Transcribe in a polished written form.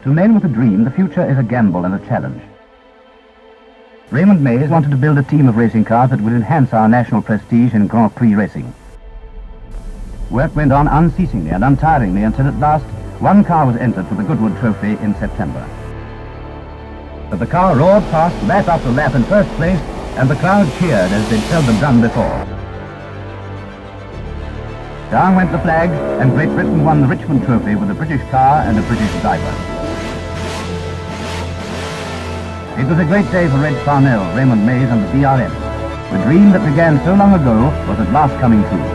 To men with a dream, the future is a gamble and a challenge. Raymond Mays wanted to build a team of racing cars that would enhance our national prestige in Grand Prix racing. Work went on unceasingly and untiringly until at last one car was entered for the Goodwood Trophy in September. But the car roared past lap after lap in first place, and the crowd cheered as they'd seldom done before. Down went the flag, and Great Britain won the Richmond Trophy with a British car and a British driver. It was a great day for Reg Parnell, Raymond Mays and the BRM. The dream that began so long ago was at last coming true.